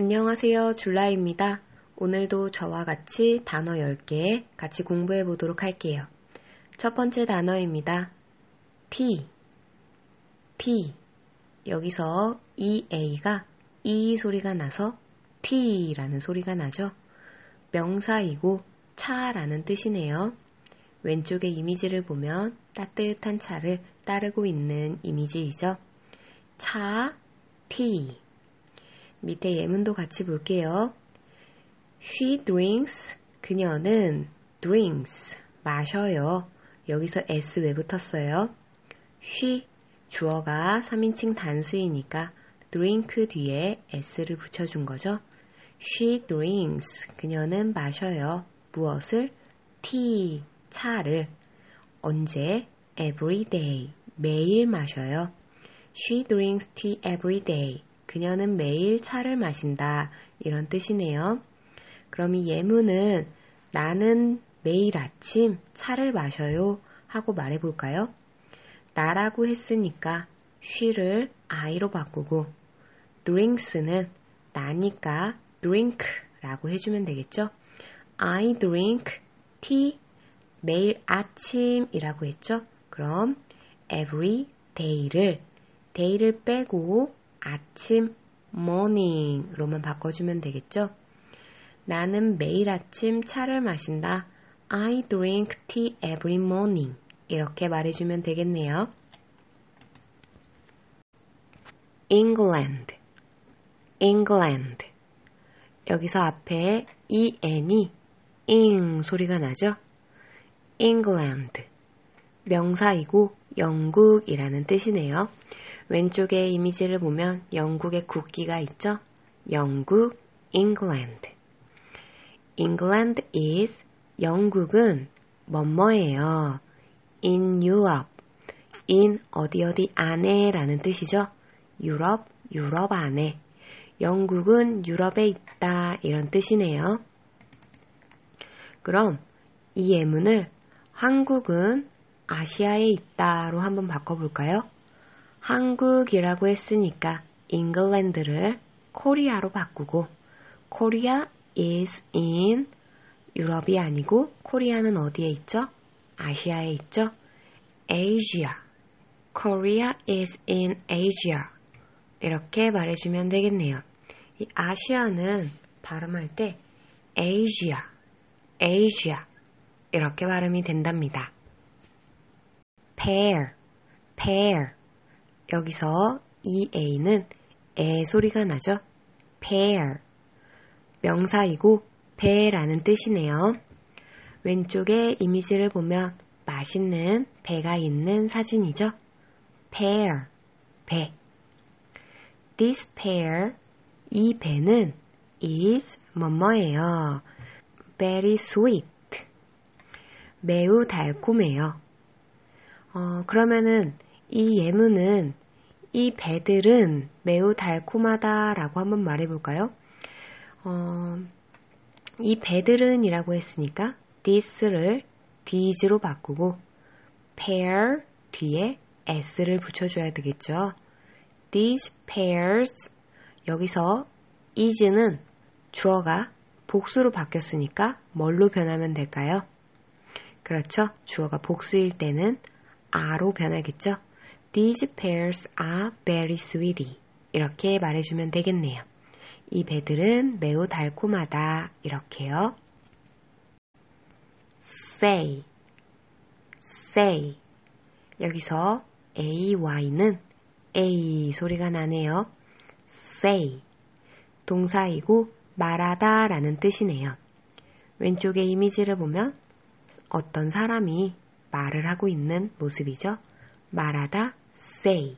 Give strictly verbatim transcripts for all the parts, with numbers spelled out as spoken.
안녕하세요. 줄라입니다. 오늘도 저와 같이 단어 열 개 같이 공부해 보도록 할게요. 첫 번째 단어입니다. T, T. 여기서 이에이가 이 소리가 나서 T라는 소리가 나죠. 명사이고 차라는 뜻이네요. 왼쪽에 이미지를 보면 따뜻한 차를 따르고 있는 이미지이죠. 차, T. 밑에 예문도 같이 볼게요. She drinks, 그녀는 drinks, 마셔요. 여기서 s 왜 붙었어요? she, 주어가 삼 인칭 단수이니까 drink 뒤에 s를 붙여준 거죠. She drinks, 그녀는 마셔요. 무엇을? tea, 차를. 언제? every day, 매일 마셔요. She drinks tea every day. 그녀는 매일 차를 마신다. 이런 뜻이네요. 그럼 이 예문은 나는 매일 아침 차를 마셔요 하고 말해볼까요? 나라고 했으니까 she를 I로 바꾸고 drinks는 나니까 drink라고 해주면 되겠죠? I drink tea 매일 아침이라고 했죠? 그럼 every day를 day를 빼고 아침 morning로만 바꿔주면 되겠죠? 나는 매일 아침 차를 마신다. I drink tea every morning. 이렇게 말해주면 되겠네요. England, England. 여기서 앞에 en이 ing 소리가 나죠? England. 명사이고 영국이라는 뜻이네요. 왼쪽에 이미지를 보면 영국의 국기가 있죠? 영국, England. England is, 영국은 뭐뭐예요. In Europe. in 어디 어디 안에 라는 뜻이죠? 유럽, 유럽 안에. 영국은 유럽에 있다 이런 뜻이네요. 그럼 이 예문을 한국은 아시아에 있다로 한번 바꿔볼까요? 한국이라고 했으니까 잉글랜드를 코리아로 바꾸고 코리아 is in 유럽이 아니고 코리아는 어디에 있죠? 아시아에 있죠? Asia. Korea is in Asia. 이렇게 말해주면 되겠네요. 이 아시아는 발음할 때 Asia, Asia 이렇게 발음이 된답니다. Pear, pear. 여기서 ea는 에 소리가 나죠? pear. 명사이고 배라는 뜻이네요. 왼쪽에 이미지를 보면 맛있는 배가 있는 사진이죠? pear, 배. This pear, 이 배는 is 뭐뭐예요. very sweet, 매우 달콤해요. 어, 그러면은 이 예문은 이 배들은 매우 달콤하다라고 한번 말해볼까요? 어, 이 배들은 이라고 했으니까 this를 these로 바꾸고 pear 뒤에 s를 붙여줘야 되겠죠. These pears, 여기서 is는 주어가 복수로 바뀌었으니까 뭘로 변하면 될까요? 그렇죠. 주어가 복수일 때는 are로 변하겠죠. These pears are very sweet. 이렇게 말해주면 되겠네요. 이 배들은 매우 달콤하다. 이렇게요. say, say. 여기서 ay는 a 소리가 나네요. say. 동사이고 말하다 라는 뜻이네요. 왼쪽에 이미지를 보면 어떤 사람이 말을 하고 있는 모습이죠. 말하다, say.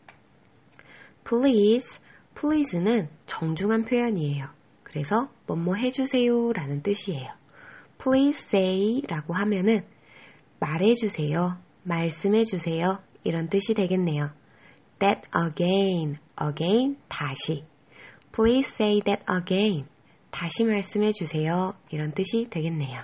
please, please는 정중한 표현이에요. 그래서 뭐뭐 해주세요 라는 뜻이에요. please say 라고 하면은 말해주세요, 말씀해주세요 이런 뜻이 되겠네요. that again, again, 다시. please say that again, 다시 말씀해주세요 이런 뜻이 되겠네요.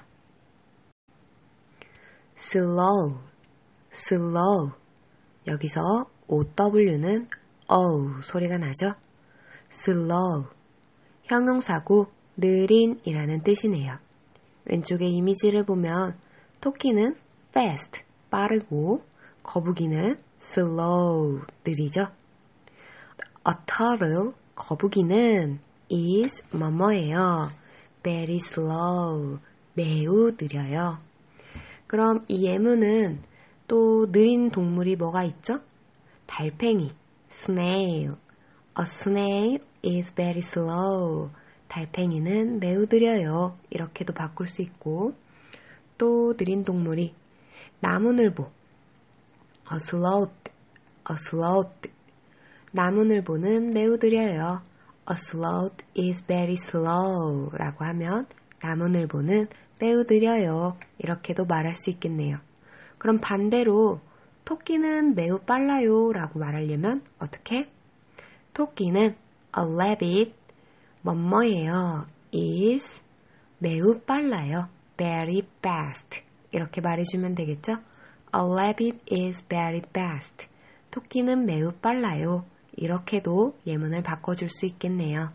slow, slow. 여기서 오더블유는 어우 소리가 나죠? slow. 형용사고 느린이라는 뜻이네요. 왼쪽의 이미지를 보면 토끼는 fast, 빠르고 거북이는 slow, 느리죠. A turtle, 거북이는 is 뭐뭐예요. very slow, 매우 느려요. 그럼 이 예문은 또 느린 동물이 뭐가 있죠? 달팽이, snail. A snail is very slow. 달팽이는 매우 느려요. 이렇게도 바꿀 수 있고, 또 느린 동물이 나무늘보, a sloth, a sloth. 나무늘보는 매우 느려요. A sloth is very slow 라고 하면 나무늘보는 매우 느려요. 이렇게도 말할 수 있겠네요. 그럼 반대로 토끼는 매우 빨라요 라고 말하려면 어떻게? 토끼는 a rabbit, 뭐뭐예요. is 매우 빨라요. very fast. 이렇게 말해주면 되겠죠? A rabbit is very fast. 토끼는 매우 빨라요. 이렇게도 예문을 바꿔줄 수 있겠네요.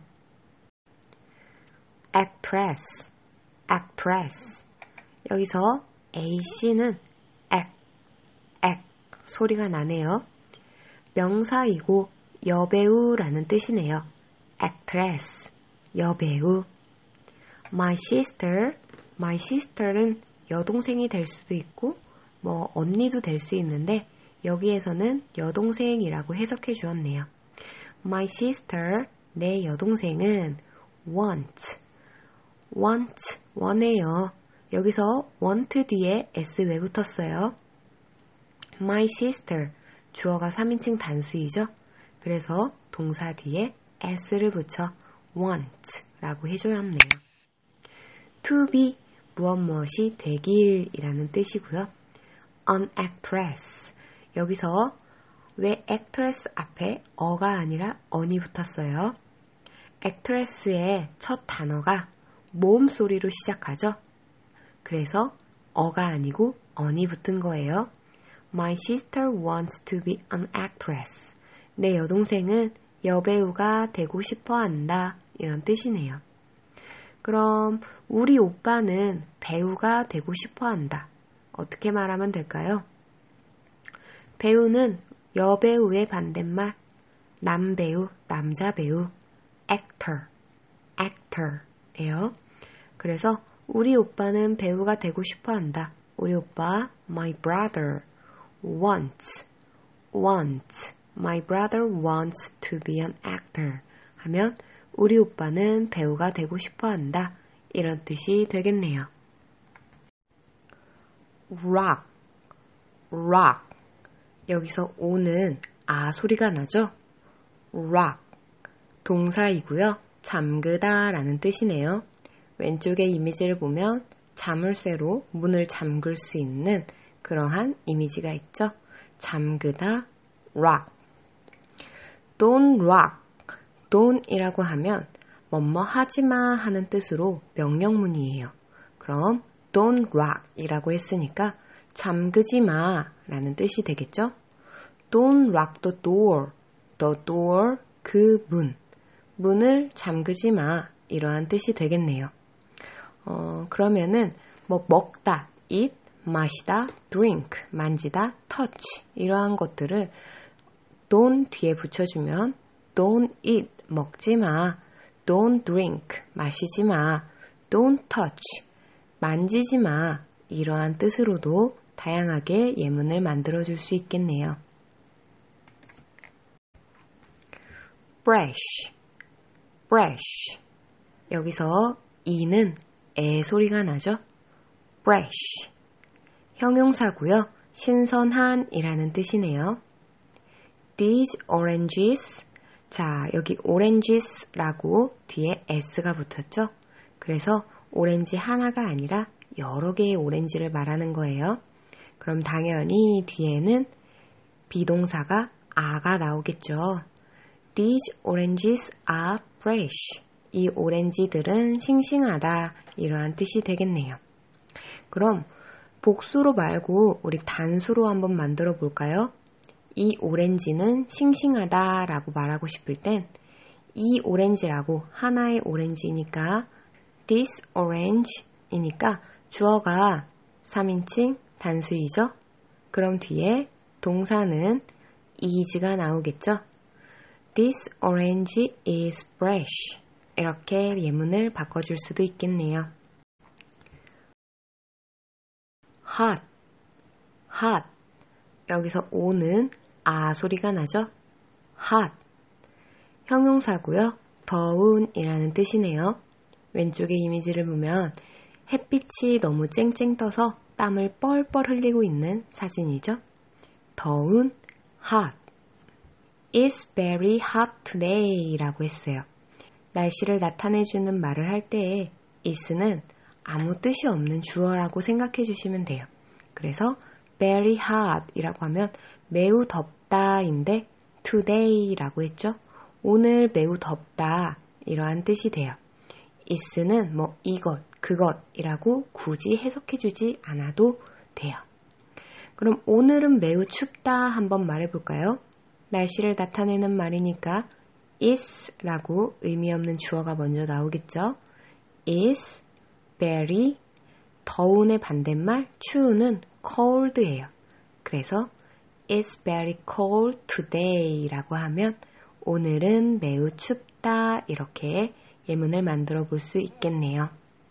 actress, actress. 여기서 A씨는 ac, ac 소리가 나네요. 명사이고 여배우라는 뜻이네요. actress, 여배우. my sister, my sister는 여동생이 될 수도 있고 뭐 언니도 될 수 있는데 여기에서는 여동생이라고 해석해 주었네요. My sister, 내 여동생은 want, want, 원해요. 여기서 want 뒤에 s 왜 붙었어요? My sister, 주어가 삼인칭 단수이죠? 그래서 동사 뒤에 s를 붙여 want 라고 해줘야 하네요. to be, 무엇 무엇이 되길이라는 뜻이고요. an actress, 여기서 왜 actress 앞에 어가 아니라 on이 붙었어요? actress의 첫 단어가 모음 소리로 시작하죠? 그래서 어가 아니고 on이 붙은 거예요. My sister wants to be an actress. 내 여동생은 여배우가 되고 싶어 한다. 이런 뜻이네요. 그럼 우리 오빠는 배우가 되고 싶어 한다. 어떻게 말하면 될까요? 배우는 여배우의 반대말, 남배우, 남자 배우, actor, actor예요. 그래서 우리 오빠는 배우가 되고 싶어 한다. 우리 오빠, my brother, wants, wants, my brother wants to be an actor 하면 우리 오빠는 배우가 되고 싶어 한다. 이런 뜻이 되겠네요. rock, rock. 여기서 오는 아 소리가 나죠? rock. 동사이고요. 잠그다 라는 뜻이네요. 왼쪽의 이미지를 보면 자물쇠로 문을 잠글 수 있는 그러한 이미지가 있죠? 잠그다, rock. don't rock. don't이라고 하면 뭐뭐 하지마 하는 뜻으로 명령문이에요. 그럼 don't rock 이라고 했으니까 잠그지 마 라는 뜻이 되겠죠? Don't lock the door. The door, 그 문. 문을 잠그지 마. 이러한 뜻이 되겠네요. 어, 그러면은 뭐 먹다, eat, 마시다, drink, 만지다, touch 이러한 것들을 don't 뒤에 붙여주면 don't eat, 먹지 마. don't drink, 마시지 마. don't touch, 만지지 마. 이러한 뜻으로도 다양하게 예문을 만들어줄 수 있겠네요. fresh, fresh. 여기서 이는 에 소리가 나죠? fresh. 형용사고요. 신선한 이라는 뜻이네요. These oranges. 자, 여기 oranges라고 뒤에 s가 붙었죠? 그래서 오렌지 하나가 아니라 여러 개의 오렌지를 말하는 거예요. 그럼 당연히 뒤에는 비동사가 are가 나오겠죠. These oranges are fresh. 이 오렌지들은 싱싱하다. 이러한 뜻이 되겠네요. 그럼 복수로 말고 우리 단수로 한번 만들어 볼까요? 이 오렌지는 싱싱하다 라고 말하고 싶을 땐 이 오렌지라고 하나의 오렌지니까 this orange이니까 주어가 삼인칭 단수이죠. 그럼 뒤에 동사는 is가 나오겠죠. This orange is fresh. 이렇게 예문을 바꿔줄 수도 있겠네요. hot, hot. 여기서 오는 아 소리가 나죠? hot. 형용사고요. 더운이라는 뜻이네요. 왼쪽의 이미지를 보면 햇빛이 너무 쨍쨍 떠서 땀을 뻘뻘 흘리고 있는 사진이죠. 더운 hot. It's very hot today 라고 했어요. 날씨를 나타내주는 말을 할 때에 is는 아무 뜻이 없는 주어라고 생각해 주시면 돼요. 그래서 very hot 이라고 하면 매우 덥다인데 today 라고 했죠. 오늘 매우 덥다 이러한 뜻이 돼요. is는 뭐 이것, 그것이라고 굳이 해석해 주지 않아도 돼요. 그럼 오늘은 매우 춥다 한번 말해볼까요? 날씨를 나타내는 말이니까 is라고 의미 없는 주어가 먼저 나오겠죠. is very 더운의 반대말 추우는 cold예요. 그래서 it's very cold today 라고 하면 오늘은 매우 춥다 이렇게 예문을 만들어 볼 수 있겠네요.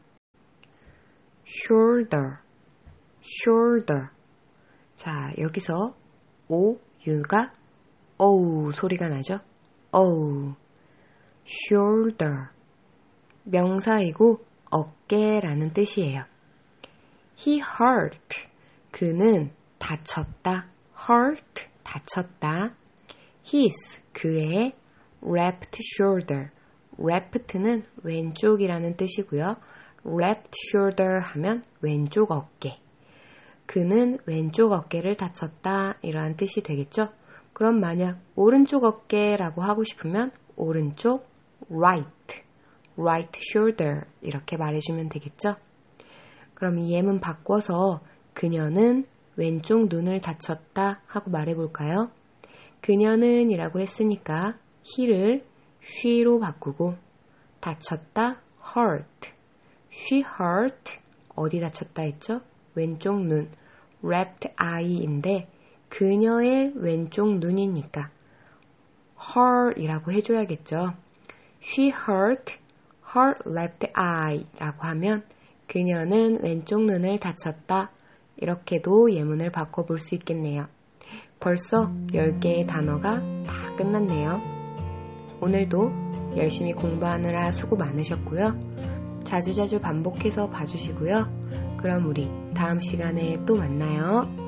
shoulder, shoulder. 자, 여기서 오, 유가 어우 소리가 나죠? 어우. shoulder. 명사이고 어깨라는 뜻이에요. He hurt. 그는 다쳤다. hurt. 다쳤다. His. 그의 left shoulder. left는 왼쪽이라는 뜻이고요. left shoulder 하면 왼쪽 어깨. 그는 왼쪽 어깨를 다쳤다. 이러한 뜻이 되겠죠? 그럼 만약 오른쪽 어깨라고 하고 싶으면 오른쪽 right. right shoulder 이렇게 말해주면 되겠죠? 그럼 이 예문 바꿔서 그녀는 왼쪽 눈을 다쳤다 하고 말해볼까요? 그녀는 이라고 했으니까 he를 she로 바꾸고 다쳤다 hurt. she hurt 어디 다쳤다 했죠? 왼쪽 눈 left eye인데 그녀의 왼쪽 눈이니까 her 이라고 해줘야겠죠. she hurt her left eye 라고 하면 그녀는 왼쪽 눈을 다쳤다. 이렇게도 예문을 바꿔볼 수 있겠네요. 벌써 열 개의 단어가 다 끝났네요. 오늘도 열심히 공부하느라 수고 많으셨고요. 자주자주 반복해서 봐주시고요. 그럼 우리 다음 시간에 또 만나요.